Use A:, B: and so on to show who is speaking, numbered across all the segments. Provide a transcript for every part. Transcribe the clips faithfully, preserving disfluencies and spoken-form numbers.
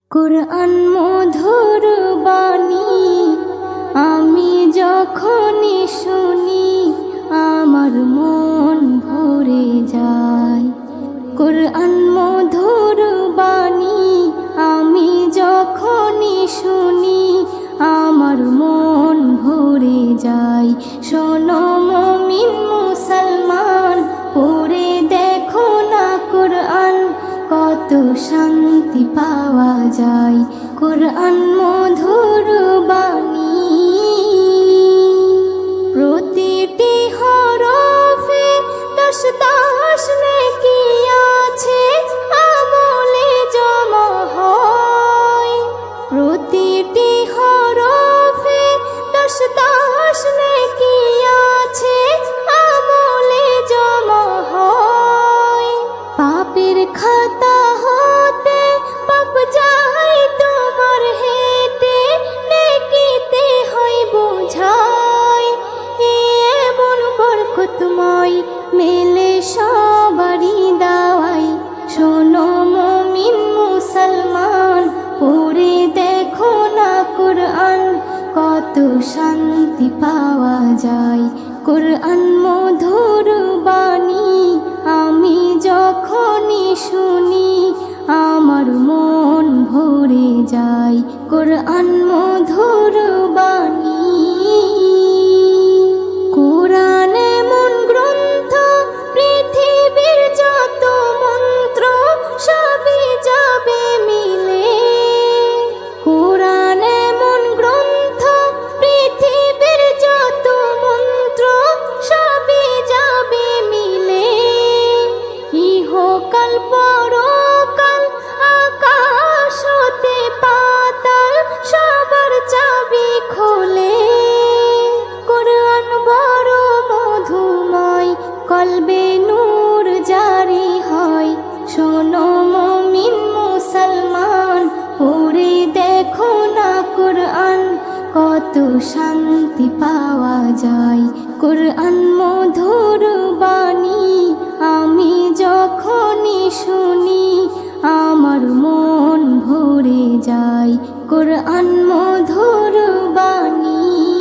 A: কুরআন মধুর বাণী আমি যখনই শুনি আমার মন ভরে যায়। কুরআন মধুর বাণী আমি যখনই শুনি আমার মন ভরে যায়। শোনো মুমিন মুসলমান, পড়ে দেখো না কুরআন, কত শান্তি পাওয়া যায়। কুরআন মধুর বাণী প্রতিটি হরফে দশ দশ নেকি আছে, আমলে জমা হয়। প্রতিটি হরফে দশ দশ নেকি আছে, আমলে জমা হয়। পাপের খাতা হতে পাপ যায় তোমার হেঁটে, নেকিতে হয় বোঝাই। এমন বরকতময় মেলে সবারই দাওয়াই। শোনো মুমিন মুসলমান, পড়ে দেখো না কুরআন, কত শান্তি পাওয়া যায়। কুরআন মধুর বাণী আমি যখনই শুনি আমার মন ভরে যায়। কুরআন মধুর বাণী কুরআন এমন গ্রন্থ, পৃথিবীর যত মন্ত্র সবই যাবে মিলে। কুরআন এমন গ্রন্থ, পৃথিবীর যত মন্ত্র সবই যাবে মিলে। ইহকাল পরকাল আকাশ হতে পাতাল সবার চাবি খোলে। কুরআন বড় মধুময়, কলবে নূর জারি হয়। শোনো মুমিন মুসলমান, পড়ে দেখো না কুরআন, কত শান্তি পাওয়া যায়। কুরআন মধুর বাণী আমি যখনই শুনি আমার মন ভরে যায়। কুরআন মধুর বাণী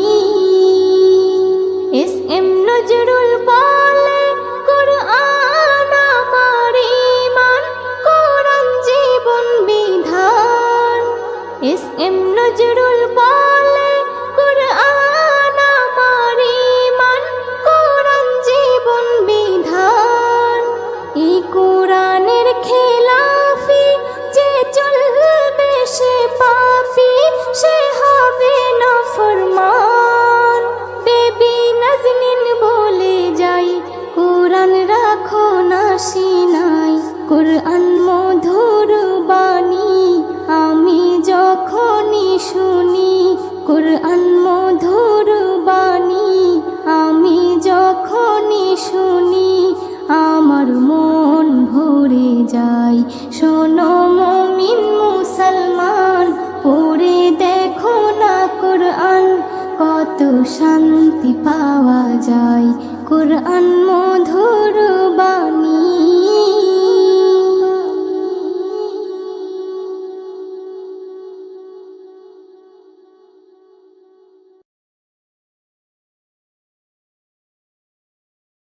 A: এস এম নজরুল বলে, কুরআন আমার ঈমান, কুরআন জীবন বিধান। এস এম নজরুল বলে, কুরআন আমার ঈমান, কুরআন জীবন বিধান। এই কুরআনের খেলাফি যে চলবে সে পাপী, সে হবে নাফরমান। বেবি নাজনীন বলে যাই, কুরআন রাখো না সিনায়। কুরআন মধুর বাণী আমি যখনই শুনি, কুরআন মধুর বাণী আমি যখনই শুনি আমার মন ভরে যায়। শোনো মুমিন মুসলমান, পড়ে দেখো না কুরআন, কত শান্তি পাওয়া যায়। কুরআন মধুর